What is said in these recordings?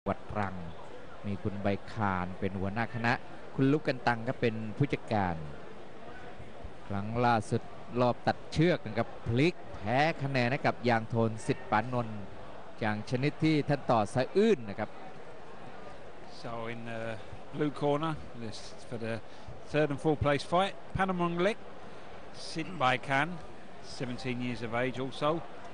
วัดตรังมีคุณใบคานเป็นหัวหน้าคณะคุณลุกกันตังก็เป็นผู้จัดการครั้งล่าสุดรอบตัดเชือกนะครับพลิกแพ้คะแนนให้กับยางโทนสิทธิ์ปานนท์อย่างชนิดที่ท่านต่อสะอื้นนะครับ So in the blue corner this for the third and fourth place fight, Panamonglik Sitbaikan, 17 years of age also.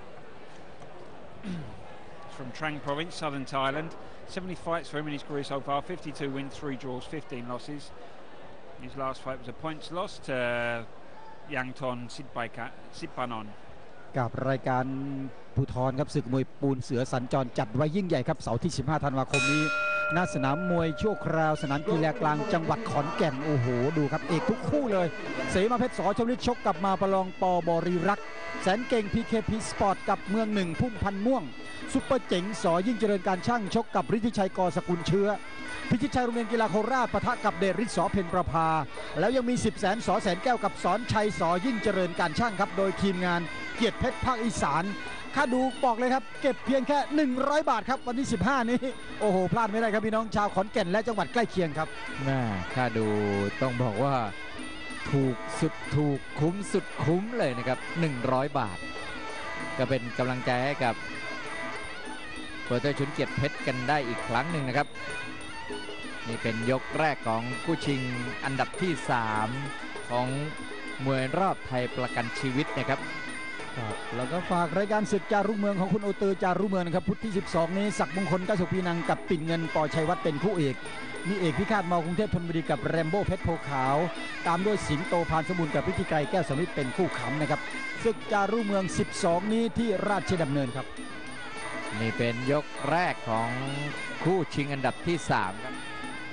From Trang Province, southern Thailand. 70 fights for him in his career so far, 52 wins, 3 draws, 15 losses. His last fight was a points loss to Yangthon Sitpanon. กับรายการภูธรครับศึกมวยปูนเสือสัญจรจัดไว้ยิ่งใหญ่ครับเสาร์ที่ 15 ธันวาคมนี้ณสนามมวยชั่วคราวสนามกีฬากลางจังหวัดขอนแก่นโอ้โหดูครับเอกทุกคู่เลยเสมาเพชรสอชวลิตชกกับมาประลองปบริรักษ์แสนเก่ง PKP Sport กับเมืองหนึ่งพุ่มพันม่วงซุปเปอร์เจ๋งสอยิ่งเจริญการช่างชกกับฤทธิชัยกสกุลเชื้อพิชิตชัยโรงเรียนกีฬาโคราชปะทะกับเดชฤทธิ์สอเพ็ญประภาแล้วยังมี10 แสนสอแสนแก้วกับสอนชัยสอยิ่งเจริญการช่างครับโดยทีมงานเกียรติเพชรภาคอีสานค่าดูบอกเลยครับเก็บเพียงแค่100 บาทครับวันที่ 15 นี้โอ้โหพลาดไม่ได้ครับพี่น้องชาวขอนแก่นและจังหวัดใกล้เคียงครับค่าดูต้องบอกว่าถูกสุดถูกคุ้มสุดคุ้มเลยนะครับ100 บาทก็เป็นกำลังใจให้กับโปรเตอร์ชุนเกียรติเพชรกันได้อีกครั้งหนึ่งนะครับนี่เป็นยกแรกของคู่ชิงอันดับที่3ของมวยรอบไทยประกันชีวิตนะครับแล้วก็ฝากรายการศึกจารุเมืองของคุณโอเตอร์จารุเมืองนะครับพุธที่ 12 นี้ศักดิ์มงคลก้าวสุขพีนังกับปิ่นเงินปอชัยวัฒน์เป็นคู่เอกมีเอกพิฆาตมอกรุงเทพธนบุรีกับแรมโบ้เพชรโพขาวตามด้วยสิงโตพานสมบูรณ์กับพิธีไกรแก้วสมิทธิ์เป็นคู่ขำนะครับศึกจารุเมือง 12 นี้ที่ราชดำเนินครับนี่เป็นยกแรกของคู่ชิงอันดับที่3ครับ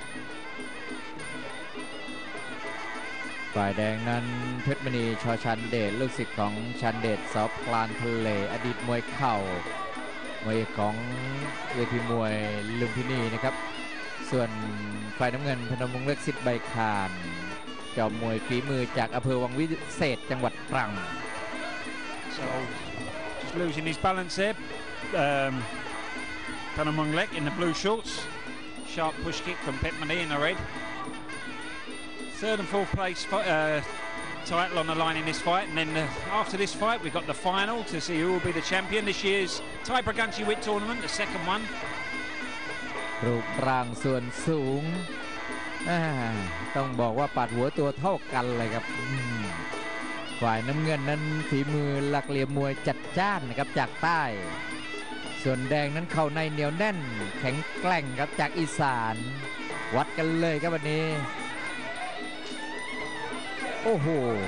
ฝ่ายแดงนั้นเพชรมณีชอชันเดชลูกศิษย์ของชันเดชสอพลานทะเลอดีตมวยเข่ามวยของเวทีมวยลุมพินีนะครับส่วนฝ่ายน้ำเงินพนมวงศ์เล็กสิทธิ์ใบคานเจ้ามวยฝีมือจากอำเภอวังวิเศษจังหวัดตรัง So just losing his balance there. Panamonglik in the blue shorts. Sharp push kick from Petmani in the red. Third and fourth place title on the line in this fight, and then after this fight we've got the final to see who will be the champion this year's Thai Praganchi Wit tournament, the second one. รูปร่างส่วนสูงต้องบอกว่าปัดหัวตัวเท่ากันเลยครับฝ่ายน้ำเงินนั้นฝีมือหลักเหลี่ยมมวยจัดจ้านนะครับจากใต้ส่วนแดงนั้นเข่าในเหนียวแน่นแข็งแกร่งครับจากอีสานวัดกันเลยครับวันนี้โอ้โห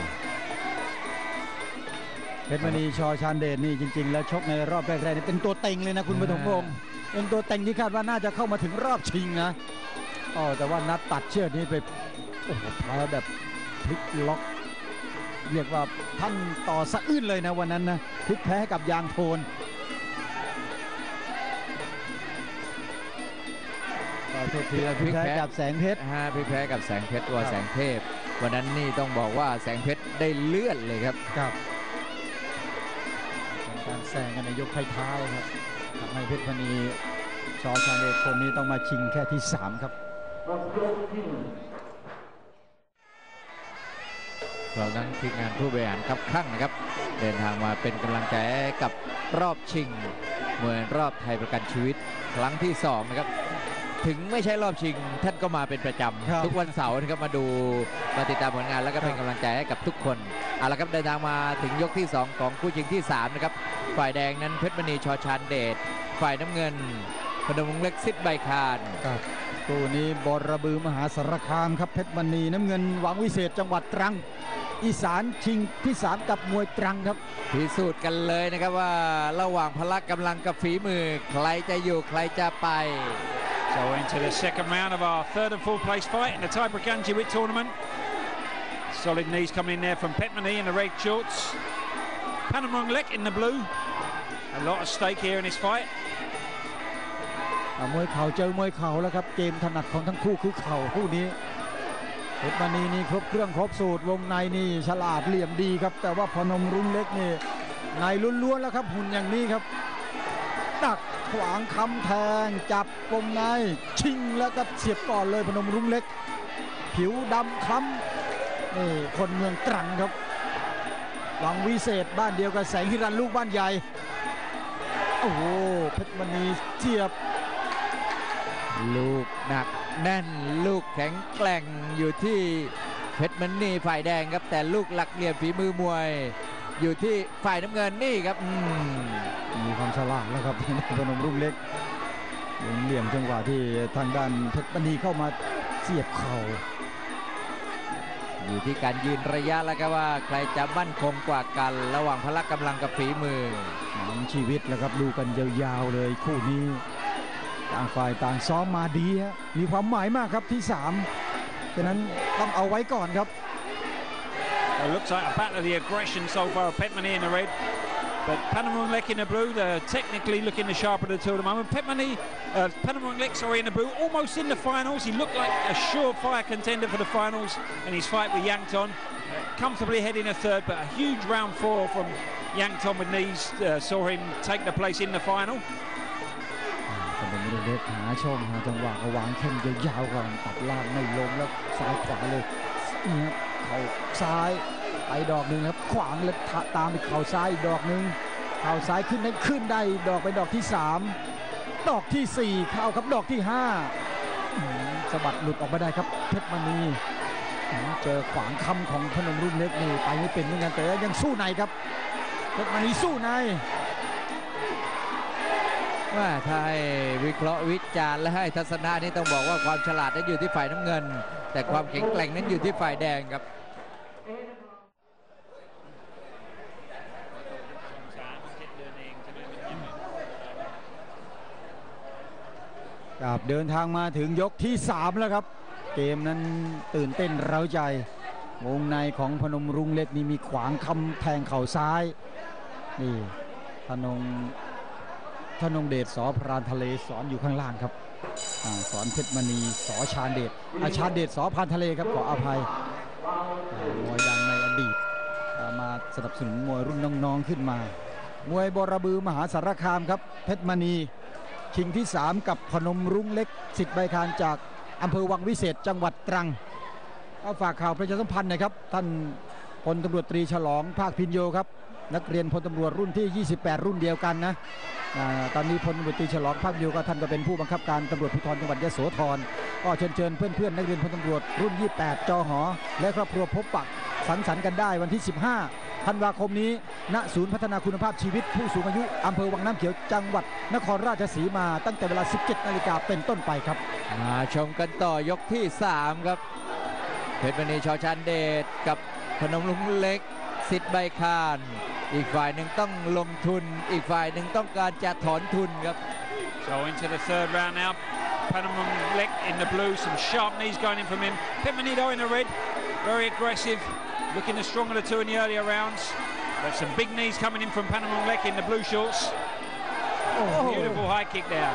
เพชรมณีชอชานเดชนี่จริงๆแล้วชกในรอบแรกๆนี่เป็นตัวเต็งเลยนะคุณปฐมพงศ์เป็นตัวเต็งที่คาดว่าน่าจะเข้ามาถึงรอบชิงนะแต่ว่านัดตัดเชือกนี้ไปโอ้โหแพ้แบบพลิกล็อกเรียกว่าท่านต่อสะอื้นเลยนะวันนั้นนะพลิกแพ้กับยางโทนพลิกแพ้กับแสงเพชรพลิกแพ้กับแสงเพชรตัวแสงเทพวันนั้นนี่ต้องบอกว่าแสงเพชรได้เลื่อนเลยครับการแซงกันในยกท้ายๆครับทำให้เพชรมณีชอชาเดชคนนี้ต้องมาชิงแค่ที่3ครับเรานั้นทีมงานผู้บริหารครับข้างนะครับเดินทางมาเป็นกำลังใจกับรอบชิงมวยรอบไทยประกันชีวิตครั้งที่2นะครับถึงไม่ใช่รอบชิงท่านก็มาเป็นประจำทุกวันเสาร์นะครับมาติดตามผลงานแล้วก็เป็นกำลังใจให้กับทุกคนเอาละครับเดินทางมาถึงยกที่2ของคู่ชิงที่3นะครับฝ่ายแดงนั้นเพชรมณีชอชานเดชฝ่ายน้ำเงินพนมวงศ์เล็กสิทธิ์ใบคานคู่นี้บรบือมหาสารคามครับเพชรมณีน้ำเงินหวังวิเศษจังหวัดตรังอีสานชิงที่3กับมวยตรังครับพิสูจน์กันเลยนะครับว่าระหว่างพละกำลังกับฝีมือใครจะอยู่ใครจะไป So into the second round of our third and fourth place fight in the Thai Praganchi Wit tournament. Solid knees coming in there from Petmani in the red shorts. Panamonglik in the blue. A lot at stake here in this fight. มวยเข่าเจอมวยเข่าแล้วครับเกมถนัดของทั้งคู่คือเข่าคู่นี้เพชรมณีนี่ครบเครื่องครบสูตรวงในนี่ฉลาดเหลี่ยมดีครับแต่ว่าพนมรุ้งเล็กนี่ในล้วนๆแล้วครับหุ่นอย่างนี้ครับดักขวางคำแทงจับวงในชิงแล้วก็เสียบก่อนเลยพนมรุ้งเล็กผิวดำคล้ำนี่คนเมืองตรังครับวังวิเศษบ้านเดียวกับแสงฮิรันลูกบ้านใหญ่โอ้โหเพชรมณีเสียบลูกหนักแน่นลูกแข็งแกร่งอยู่ที่เพชรมณีฝ่ายแดงครับแต่ลูกหลักเหลี่ยมฝีมือมวยอยู่ที่ฝ่ายน้ำเงินนี่ครับมีความฉลาดแล้วครับพนมรุ้งเล็กเหลี่ยมจังหวะที่ทางด้านเพชรมณีเข้ามาเสียบเข่าอยู่ที่การยืนระยะแล้วครับว่าใครจะมั่นคงกว่ากันระหว่างพละกำลังกับฝีมือของชีวิตแล้วครับดูกันยาวๆเลยคู่นี้ต่างฝ่ายต่างซ้อมมาดีฮะมีความหมายมากครับที่3ฉะนั้นต้องเอาไว้ก่อนครับ It looks like a battle of the aggression so far of Petmani in the red, but Panamrunglek in the blue. They're technically looking the sharper of the two at the moment. Panamrunglek, sorry, in the blue, almost in the finals. He looked like a surefire contender for the finals in his fight with Yangton. Comfortably heading a third, but a huge round 4 from Yangton with knees saw him take the place in the final. เป็นเล็กหาช่องหาจังหวะวางแข้งยาวๆก่อนตัดล่างไม่ลงแล้วซ้ายขวาเลยนี่ครับเข่าซ้ายไปดอกหนึ่งครับขวางแล้วตามไปเข่าซ้ายอีกดอกหนึ่งเข่าซ้ายขึ้นได้ดอกไปดอกที่3ดอกที่4เข้าครับดอกที่5สะบัดหลุดออกมาได้ครับเพชรมณีเจอขวางคำของพนมรุ้งเล็กนี่ไปไม่เป็นเหมือนกันแต่ยังสู้ในครับเพชรมณีสู้ในว่าถ้าให้วิเคราะห์วิจารณ์และให้ทัศนะนี่ต้องบอกว่าความฉลาดนั้นอยู่ที่ฝ่ายน้ำเงินแต่ความแข็งแกร่งนั้นอยู่ที่ฝ่ายแดงครับเดินทางมาถึงยกที่3แล้วครับเกมนั้นตื่นเต้นเร้าใจวงในของพนมรุ้งเล็กนี่มีขวางคำแทงเข่าซ้ายนี่ธนงเดชสอพรานทะเลสอนอยู่ข้างล่างครับสอนเพชรมณีสอชาญเดชชาญเดชสอพรานทะเลครับขออภัยมวยดังในอดีตมาสนับสนุนมวยรุ่นน้องๆขึ้นมามวยบรบือมหาสารคามครับเพชรมณีชิงที่3กับพนมรุ้งเล็กสิทธิ์ใบคานจากอำเภอวังวิเศษจังหวัดตรังก็ฝากข่าวประชาสัมพันธ์นะครับท่านพลตำรวจตรีฉลองภาคพินโยครับนักเรียนพลตำรวจรุ่นที่28รุ่นเดียวกันนะตอนนี้พลตำรวจตรีฉลองภาคพินโยก็ท่านก็เป็นผู้บังคับการตำรวจภูธรจังหวัดยโสธรก็เชิญเพื่อนนักเรียนพลตำรวจรุ่น28จหและครอบครัวพบปะสังสรรค์กันได้วันที่15ธันวาคมนี้ณศูนย์พัฒนาคุณภาพชีวิตผู้สูงอายุอำเภอวังน้ำเขียวจังหวัดนครราชสีมาตั้งแต่เวลา 17 นาฬิกาเป็นต้นไปครับมาชมกันต่อยกที่3ครับเพชรมณีชอชาญเดชกับพนมรุ้งเล็กสิทธิ์ใบคานอีกฝ่ายหนึ่งต้องลงทุนอีกฝ่ายหนึ่งต้องการจะถอนทุนครับ So into the third round now. Panamrunglek in the blue, some sharp knees going in from him. Petmani in the red, very aggressive, looking the stronger of the two in the earlier rounds. But some big knees coming in from Panamrunglek in the blue shorts. Oh, beautiful high kick there.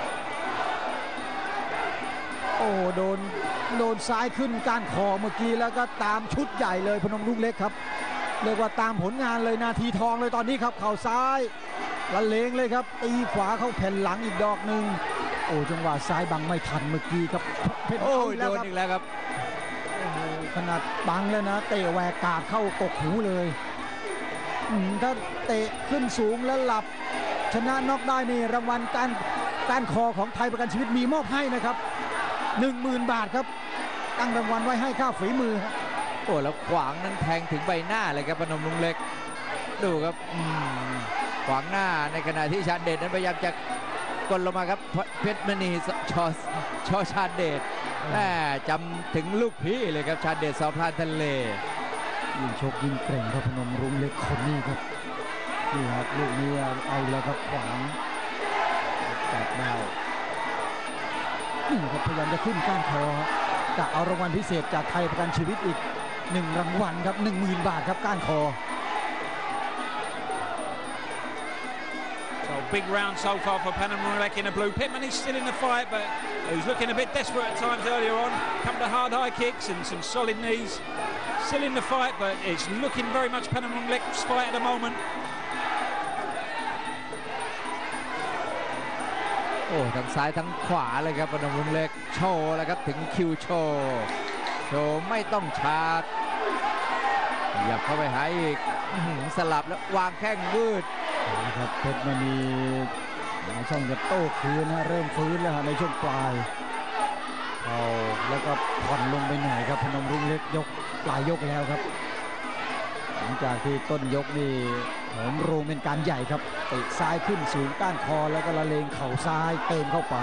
โอ้โดนซ้ายขึ้นก้านคอเมื่อกี้แล้วก็ตามชุดใหญ่เลยพนมรุ้งเล็กครับเรียกว่าตามผลงานเลยนาทีทองเลยตอนนี้ครับเข่าซ้ายละเลงเลยครับตีขวาเข้าแผ่นหลังอีกดอกหนึ่งโอ้จังหวะซ้ายบังไม่ทันเมื่อกี้ครับโอ้โดนอีกแล้วครับขนาดบังแล้วนะเตะแหวกกาดเข้ากกหูเลยถ้าเตะขึ้นสูงแล้วหลับชนะน็อกได้นี่รางวัลการคอของไทยประกันชีวิตมีมอบให้นะครับ 10,000 บาทครับตั้งรางวัลไว้ให้ค่าฝีมือโอ้แล้วขวางนั้นแทงถึงใบหน้าเลยครับพนมรุ้งเล็กดูครับขวางหน้าในขณะที่ชาญเดชนั้นพยายามจะกดลงมาครับเพชรมณีชอชาญเดชจำถึงลูกพี่เลยครับชาญเดชสอพรานทะเลยิ่งชกยิ่งเกร่งครับพนมรุ้งเล็กคนนี้ครับนี่ครับลูกนี้เอาแล้วครับขวางจับได้นี่ครับพยายามจะขึ้นก้านคอจะเอารางวัลพิเศษจากไทยประกันชีวิตอีก1รางวัลครับ 10,000 บาทครับก้านคอ So big round so far for Panamrunglek in the blue. Petmani's still in the fight, but he was looking a bit desperate at times earlier on. Come to hard high kicks and some solid knees. Still in the fight, but it's looking very much Panamrunglek's fight at the moment. อ้ทั้งซ้ายทั้งขวาเลยครับพนมรุ้งเล็กโชว์แล้วครับถึงคิวโชว์ไม่ต้องชาร์จหยับเข้าไปหาอีกสลับแล้ววางแข้งวืดนะครับเพชรมณีช่องจะโต้คืนนะเริ่มฟื้นแล้วในช่วงปลายเอาแล้วก็ผ่อนลงไปหน่อยครับพนมรุ้งเล็กยกปลายยกแล้วครับหลังจากที่ต้นยกนี่โหมโรงเป็นการใหญ่ครับเตะซ้ายขึ้นสูงก้านคอแล้วก็ละเลงเข่าซ้ายเติมเข้าไป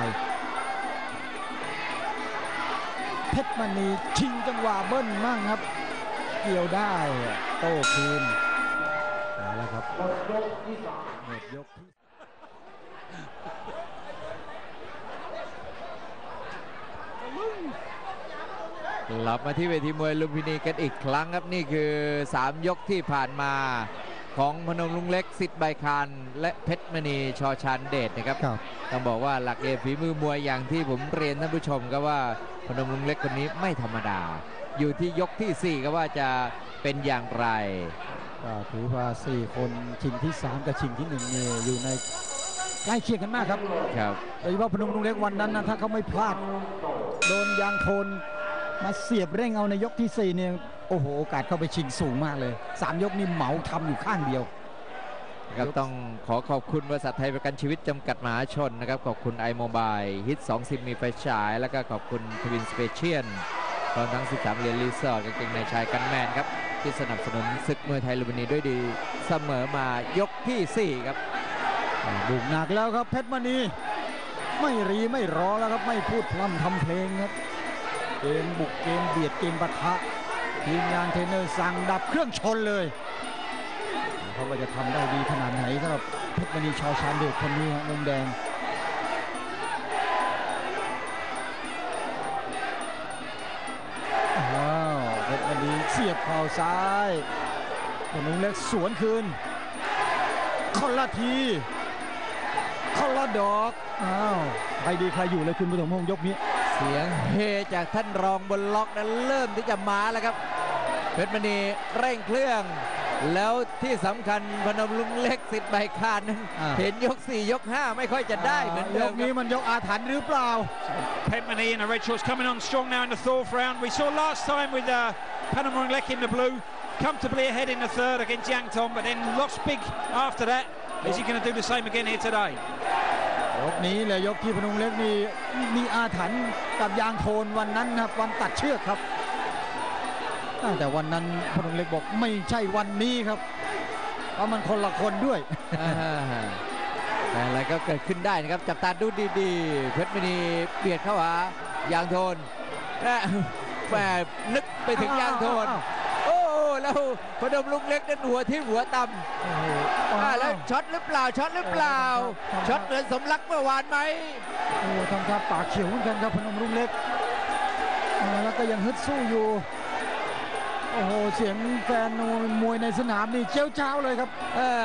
เพชรมณีชิงจังหวะเบิ้ลมั่งครับเกี่ยวได้โต้คืนเอาละครับหมดยกที่กลับมาที่เวทีมวยลุมพินีกันอีกครั้งครับนี่คือ3ยกที่ผ่านมาของพนมรุ้งเล็กสิทธิ์ใบคานและเพชรมณีชอชานเดชนะครับต้องบอกว่าหลักเอกฝีมือมวยอย่างที่ผมเรียนท่านผู้ชมครับว่าพนมรุ้งเล็กคนนี้ไม่ธรรมดาอยู่ที่ยกที่4ครับว่าจะเป็นอย่างไรถือว่า4คนชิงที่3กับชิงที่1นี่อยู่ในใกล้เคียงกันมากครับโดยเฉพาะพนมรุ้งเล็กวันนั้นนะถ้าเขาไม่พลาดโดนยางโทนมาเสียบเร่งเอาในยกที่4เนี่ยโอ้โหโอกาสเข้าไปชิงสูงมากเลย3ยกนี่เหมาทำอยู่ข้างเดียวครับต้องขอขอบคุณบริษัทไทยประกันชีวิตจำกัดมหาชนนะครับขอบคุณไอโมบายฮิต20มีไฟฉายแล้วก็ขอบคุณทวินสเปเชียลพร้อมทั้ง13เหรียญรีสอร์ทกางเกงในชายกันแมนครับที่สนับสนุนศึกมวยไทยลุมพินีด้วยดีเสมอมายกที่4ครับบุกหนักแล้วครับเพชรมณีไม่รีไม่รอแล้วครับไม่พูดพร่ำทำเพลงครับเกมบุกเกมเบียดเกมปะทะทีมงานเทรนเนอร์สั่งดับเครื่องชนเลยเขาว่าจะทำได้ดีขนาดไหนสำหรับเพชรมณีชอชานเดชคนนี้มุมแดงเพชรมณีเสียบเข่าซ้ายพนมเล็กสวนคืนคนละทีคนละดอกใครดีใครอยู่เลยคุณผู้ชมยกนี้เสียงเฮจากท่านรองบนล็อกนั้นเริ่มที่จะมาแล้วครับเพชรมณีเร่งเครื่องแล้วที่สำคัญพนมรุ้งเล็กสิทธิ์ใบคานนั้นเห็นยก4ยก5ไม่ค่อยจะได้เหมือนเดิมยกนี้มันยกอาถรรพ์หรือเปล่า Petmani in the red shorts coming on strong now in the fourth round. We saw last time with Panam Muang Lek in the blue comfortably ahead in the third against Yang Thom but then lost big after that. Is he going to do the same again here today? ยกนี้เลยยกที่พนมเล็กมีอาถรรพ์กับยางโทนวันนั้นครับวันตัดเชือกครับแต่วันนั้นพนมเล็กบอกไม่ใช่วันนี้ครับเพราะมันคนละคนด้วยแต่อะไรก็เกิดขึ้นได้นะครับจับตาดูดีๆเพชรมณีเบียดเข้าหายางโทนแหมนึกไปถึงยางโทนแล้วพนมรุ้งเล็กนั้นหัวที่หัวต่ำแล้วช็อตหรือเปล่าช็อตเหมือนสมรักเมื่อวานไหมทำท่าปากเขียวเหมือนกันครับพนมรุ้งเล็กแล้วก็ยังฮึดสู้อยู่โอ้โหเสียงแฟนมวยในสนามนี่เจ้าเจ้าเลยครับ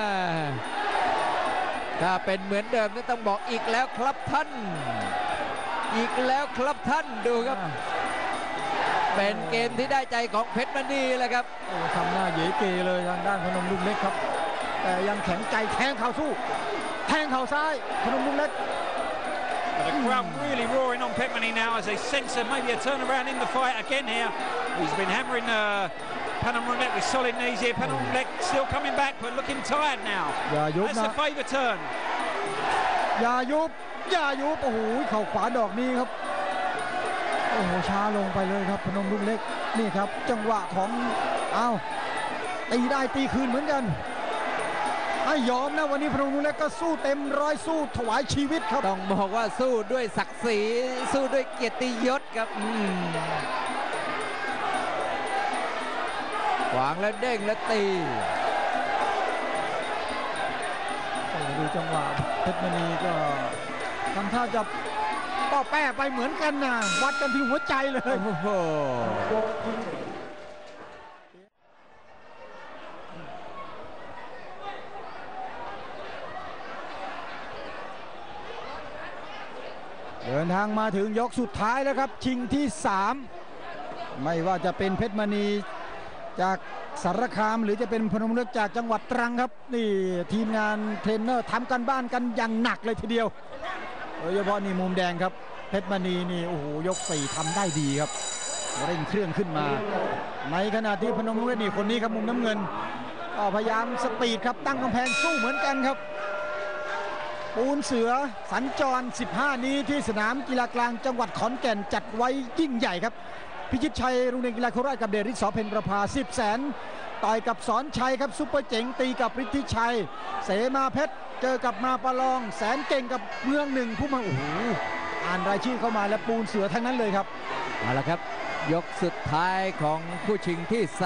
ถ้าเป็นเหมือนเดิมต้องบอกอีกแล้วครับท่านอีกแล้วครับท่านดูครับเป็นเกมที่ได้ใจของเพชรมณีเลยครับทำหน้าเยเกเลยทางด้านพนมรุ้งเล็กครับแต่ยังแข็งใจแทงเข่าสู้แทงเข่าซ้ายพนมรุ้งเล็ก The crowd really roaring on Petmani now as they sense maybe a turnaround in the fight again here. He's been hammering Panam Muang Lek with solid knees here. Panam Muang Lek still coming back but looking tired now. That's a favour turn. อย่ายุบโอ้โหเข่าขวาดอกนี้ครับโอ้โหช้าลงไปเลยครับพนมรุ้งเล็กนี่ครับจังหวะของตีได้ตีคืนเหมือนกันไม่ยอมนะวันนี้พนมรุ้งเล็กก็สู้เต็มร้อยสู้ถวายชีวิตครับต้องบอกว่าสู้ด้วยศักดิ์ศรีสู้ด้วยเกียรติยศครับขวางแล้วเด้งแล้วตีดูจังหวะเพชรมณีก็ทำท่าจะป้อแป้ไปเหมือนกันนะวัดกันที่หัวใจเลยเดินทางมาถึงยกสุดท้ายแล้วครับชิงที่3ไม่ว่าจะเป็นเพชรมณีจากสารคามหรือจะเป็นพนมรุ้งเล็กจากจังหวัดตรังครับนี่ทีมงานเทรนเนอร์ทำกันบ้านกันอย่างหนักเลยทีเดียวโดยเฉพาะนี่มุมแดงครับเพชรมณีนี่โอ้โหยก4ทำได้ดีครับเร่งเครื่องขึ้นมาในขณะที่พนมรุ้งเล็กนี่คนนี้ครับมุมน้ำเงินก็พยายามสปีดครับตั้งกำแพงสู้เหมือนกันครับปูนเสือสัญจร15นี้ที่สนามกีฬากลางจังหวัดขอนแก่นจัดไว้ยิ่งใหญ่ครับพิชิตชัยโรงเรียนกีฬาโคราชกับเดชฤทธิ์ สเพ็ญประภา 10 แสนต่อยกับสอนชัยครับซุปเปอร์เจ๋งตีกับฤทธิชัยเสมาเพชรเจอกับมาประลองแสนเก่งกับเมืองหนึ่งผู้มาโอ้โหอ่านรายชื่อเข้ามาแล้วปูนเสือทั้งนั้นเลยครับเอาละครับยกสุดท้ายของคู่ชิงที่3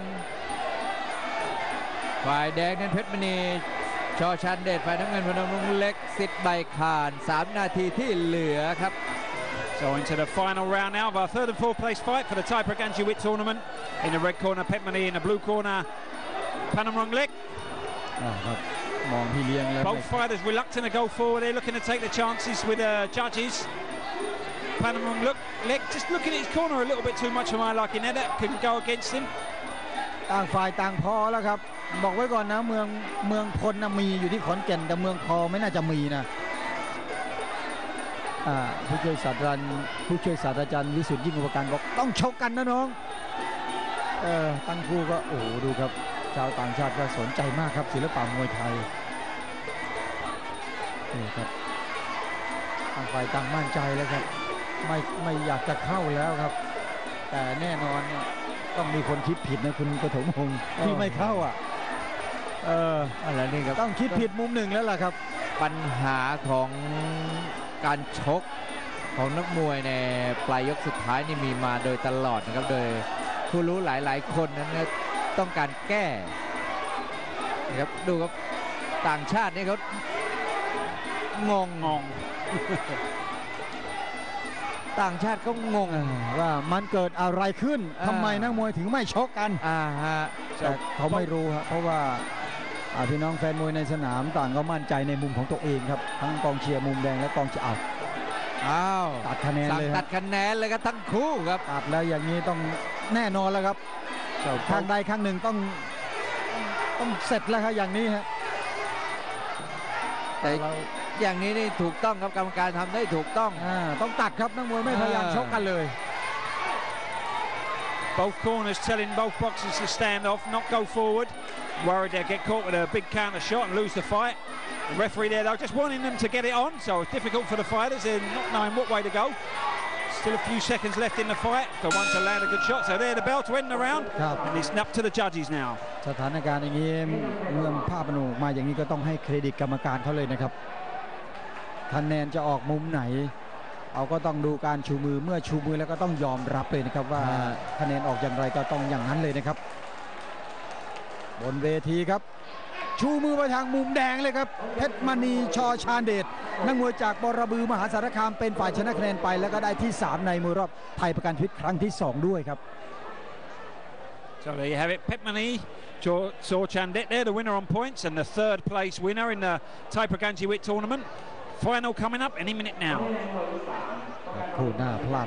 ฝ่ายแดงนั้นเพชรมณีชอชันเดชฝ่ายน้ำเงินพนมรุ้งเล็กสิทธิ์ใบข่าน3นาทีที่เหลือครับ So into the final round now of our third and fourth place fight for the Thai Prakanjiwit tournament. In the red corner, Petmani. In the blue corner, Panamrung Lek. มองพี่เลี้ยงแล้ว Both fighters reluctant to go forward. They're looking to take the chances with judges. Panamrung Lek just looking at his corner a little bit too much for my liking. That couldn't go against him. ต่างฝ่ายต่างพอแล้วครับบอกไว้ก่อนนะเมืองพลนะมีอยู่ที่ขอนแก่นแต่เมืองพอไม่น่าจะมีนะผู้ช่วยศาสตราจารย์วิสุทธิ์ยิ่งอุปการบอกต้องชกกันนะน้องตั้งคู่ก็โอ้โหดูครับชาวต่างชาติก็สนใจมากครับศิลปะมวยไทยนี่ครับต่างฝ่ายต่างมั่นใจแล้วครับไม่อยากจะเข้าแล้วครับแต่แน่นอนเนี่ยต้องมีคนคิดผิดนะคุณปฐมพงศ์ที่ไม่เข้าอะไรนี่ครับต้องคิดผิดมุมหนึ่งแล้วล่ะครับปัญหาของการชกของนักมวยในปลายยกสุดท้ายนี่มีมาโดยตลอดนะครับโดยผู้รู้หลายๆคนนั้นต้องการแก้นะครับดูครับต่างชาตินี่เขางง ต่างชาติก็งงว่ามันเกิดอะไรขึ้นทำไมนักมวยถึงไม่ชกกันแต่เขาไม่รู้ครับเพราะว่าพี่น้องแฟนมวยในสนามต่างก็มั่นใจในมุมของตัวเองครับทั้งกองเชียร์มุมแดงและกองเชียร์ตัดคะแนนเลยตัดคะแนนเลยครับทั้งคู่ครับตัดแล้วอย่างนี้ต้องแน่นอนแล้วครับข้างใดข้างหนึ่งต้องเสร็จแล้วครับอย่างนี้ฮะแต่อย่างนี้นี่ถูกต้องครับกรรมการทำได้ถูกต้องตัดครับนักมวยไม่พยายามชกกันเลย Both corners telling both boxers to stand off, not go forward. Worried they'll get caught with a big counter shot and lose the fight. The referee there though just wanting them to get it on, so it's difficult for the fighters. They're not knowing what way to go. Still a few seconds left in the fight for one to land a good shot. So there the bell to end the round, and it's up to the judges now. สถานการณ์อย่างนี้เมื่อภาพมันออกมาอย่างนี้ก็ต้องให้เครดิตกรรมการเขาเลยนะครับคะแนนจะออกมุมไหนเอาก็ต้องดูการชูมือเมื่อชูมือแล้วก็ต้องยอมรับเลยนะครับว่าคะแนนออกอย่างไรก็ต้องอย่างนั้นเลยนะครับบนเวทีครับชูมือไปทางมุมแดงเลยครับเพชรมณีชอชาญเดชนักมวยจากบรบือมหาสารคามเป็นฝ่ายชนะคะแนนไปแล้วก็ได้ที่3ในมวยรอบไทยประกันชีวิตครั้งที่2ด้วยครับ So there you have it, Petmani Chorchandet there, the winner on points, and the third place winner in the Thai Prakanjiwit tournament. Final coming up any minute now.